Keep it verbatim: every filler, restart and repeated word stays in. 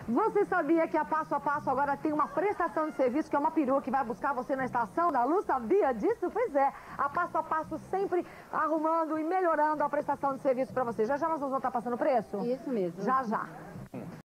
Você sabia que a Passo a Passo agora tem uma prestação de serviço que é uma perua que vai buscar você na Estação da Luz? Sabia disso? Pois é, a Passo a Passo sempre arrumando e melhorando a prestação de serviço para você. Já já nós vamos voltar passando o preço? Isso mesmo. Já já.